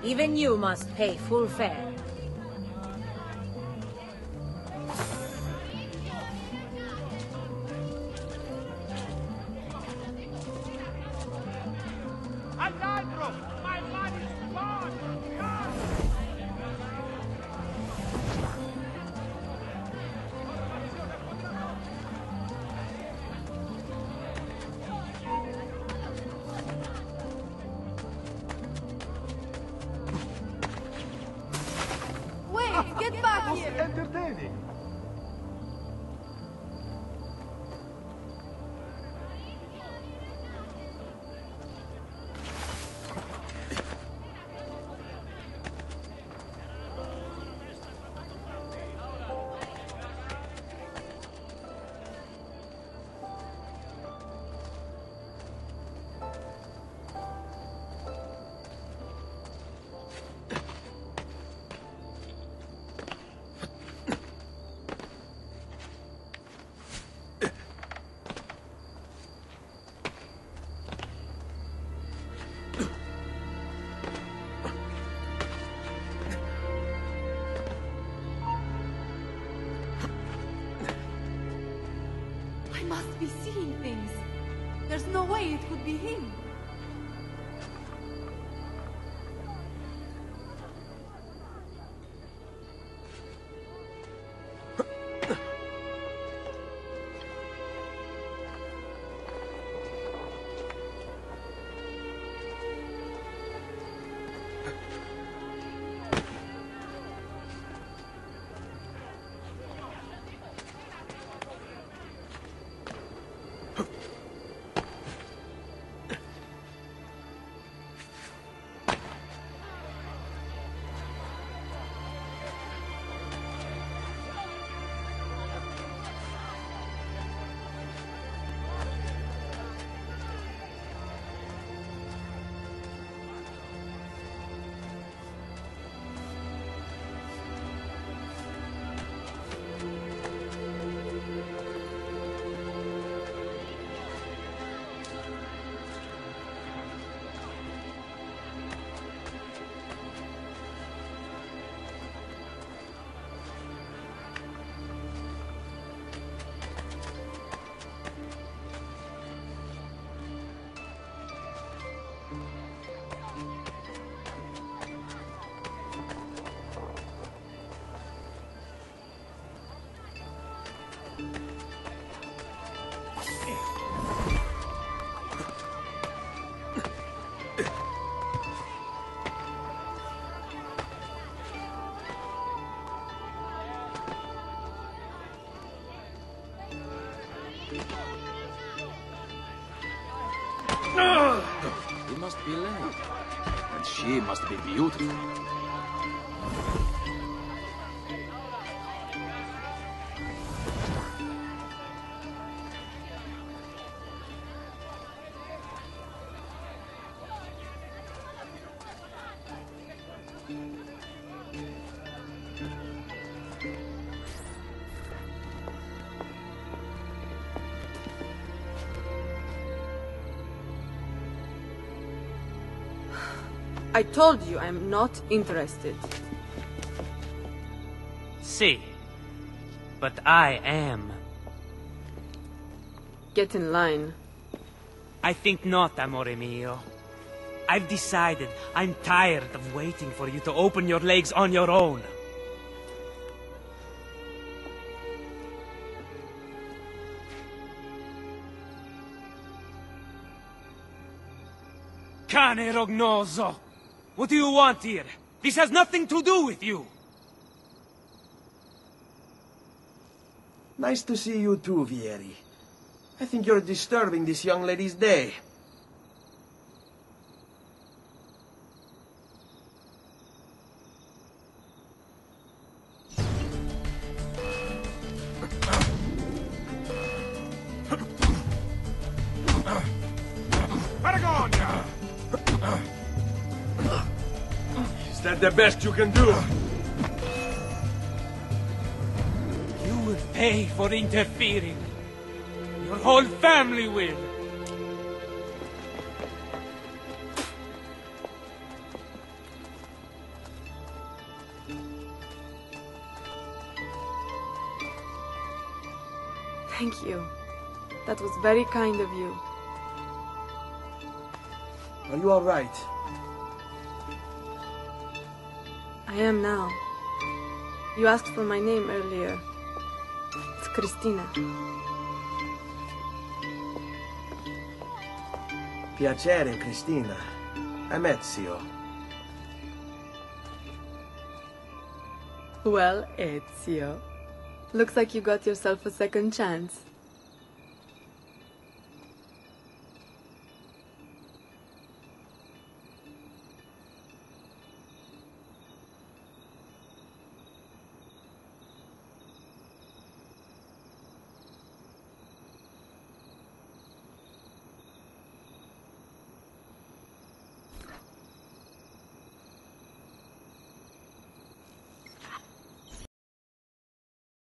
Even you must pay full fare. Get back here! Entertaining. Must be seeing things. There's no way it could be him. He must be late. And she must be beautiful. I told you I'm not interested. See, but I am. Get in line. I think not, amore mio. I've decided I'm tired of waiting for you to open your legs on your own. Cane rognoso! What do you want here? This has nothing to do with you! Nice to see you too, Vieri. I think you're disturbing this young lady's day. Is that the best you can do? You will pay for interfering. Your whole family will. Thank you. That was very kind of you. Are you all right? I am now. You asked for my name earlier. It's Christina. Piacere, Christina. I'm Ezio. Well, Ezio. Looks like you got yourself a second chance.